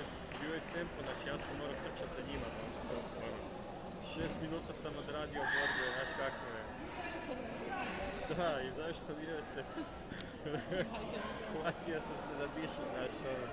bio je tempo, znači ja sam morao trčati za njima, non stop, 6 minuta sam odradio borbu, znaš kako je. Da, i zašto vjerujete? Hvatio sam se da dišem, znaš,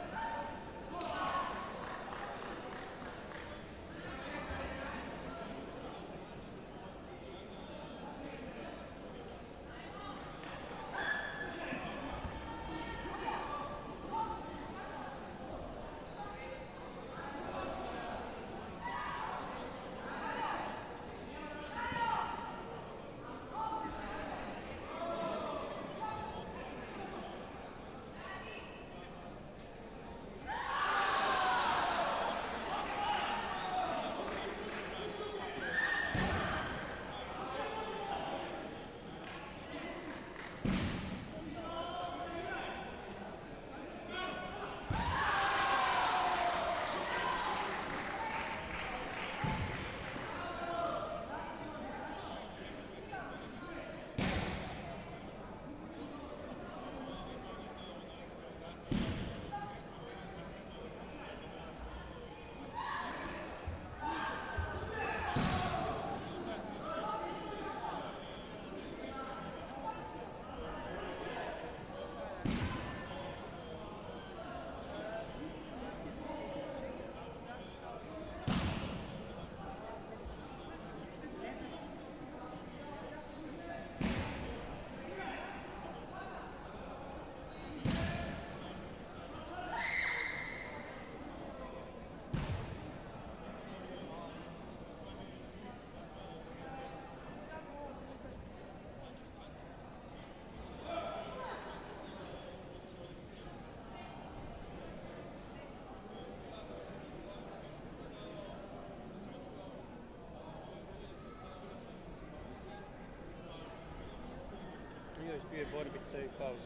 još dvije borbice i pauze.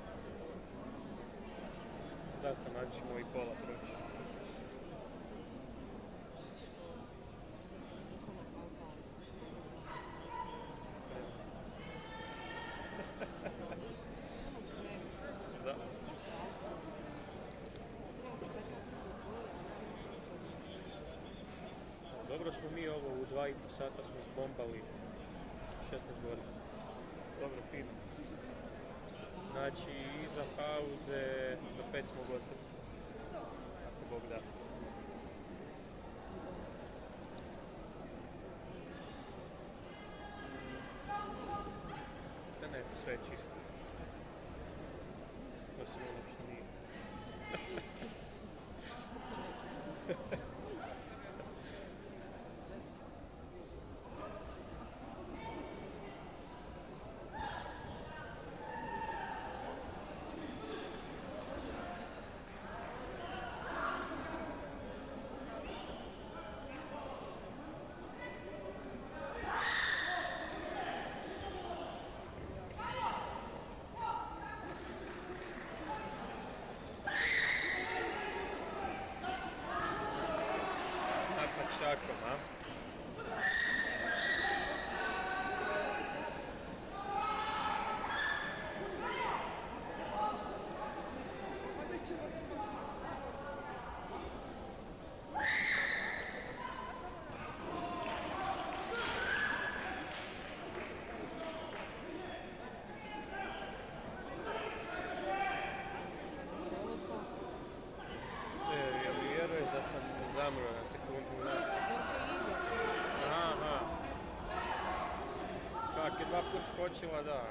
Da, taman ćemo i pola proći. Da. Dobro smo mi ovo, u 2,5 sata smo zbombali 16 godina. Dobro, fino. Znači, iza pauze do 5 smo gotovi. Ako Bog da. Da ne, sve je čisto. Osim ono što nije. Šakom, a? Vjeruješ da sam zamro na sekundu, znaš? Aha. Kak je 2 put skočila, da.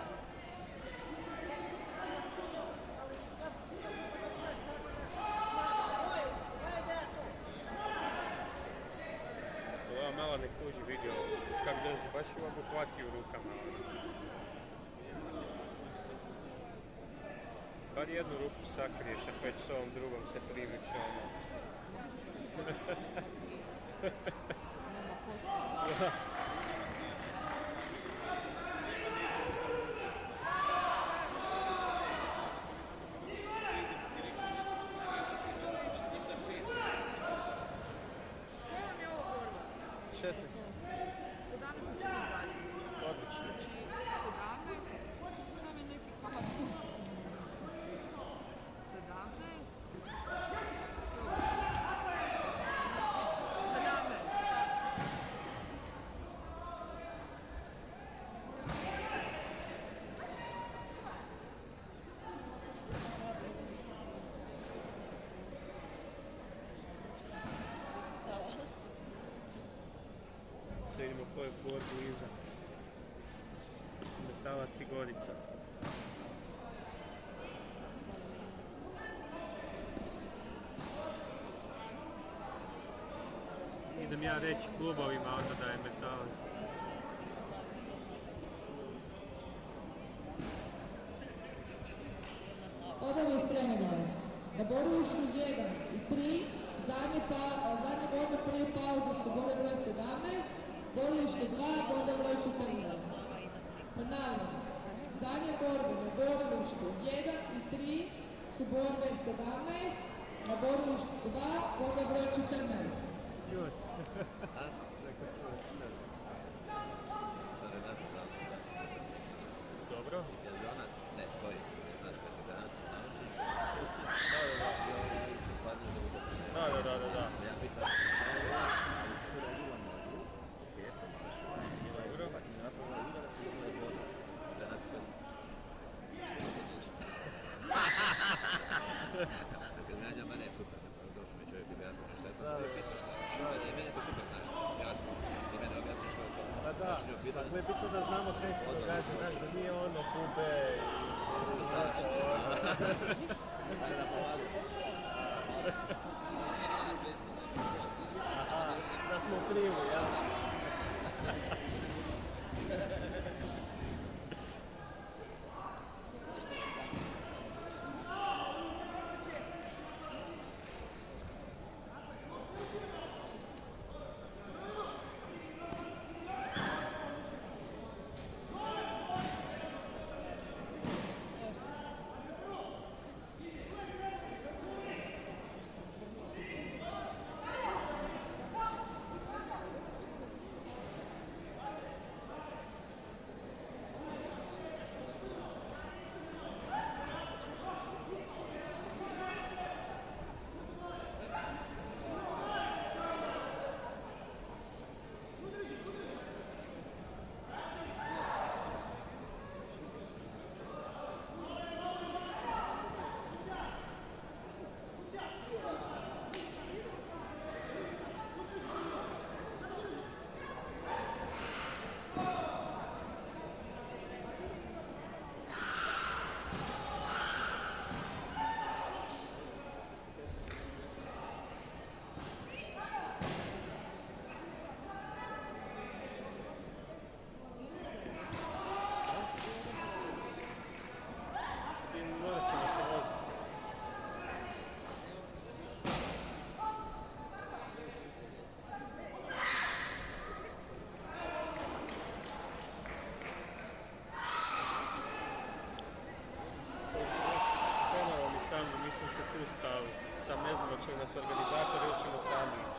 Ova mala ne kuži vidio kak drži, baš je ovako hvati u rukama. Bar jednu ruku sakriješ, a već s ovom drugom se priviče ono. Odlično. Znači, 17, nam je neki komad 17, dobro. ko je borbu iza. Metalac i Gorica. Idem ja reći klubovima onda da je Metalac. Obavijest trenera. Na borilištu 1 i 3, zadnje borbe prije pauze su borbe broj 17, borilište 2, borbe broj 14. Ponavljam, zadnje borbe na borilištu 1 i 3 su borbe 17, na borilištu 2, borbe broj 14. Čuo si. Sa Renato Dobro. je li ona ne stoji, znaš kad je Renato završiš, šusi, i padneš da uzeti. Da. Ja pitam, ali cura je bila nogu, ok, pomašila, bila je Dobro. grupa i napravila udarac i dobila je vodu. Renato stoji. Dakle, Granja, mene je super, došao mi čovjek i objasnio šta je sam prije pitao šta. I meni je to super, znaš, jasno. I mene objasnio što je to. Pa da, dakle je bitno da znamo kaj se događa, znaš, da nije ono kube i Zašto? Ajde da pomagam. Ja svjesno ne bih. da smo u krivu, ja? Mi smo se tu stali. Sam ne znam da će nas organizatori ili ćemo sami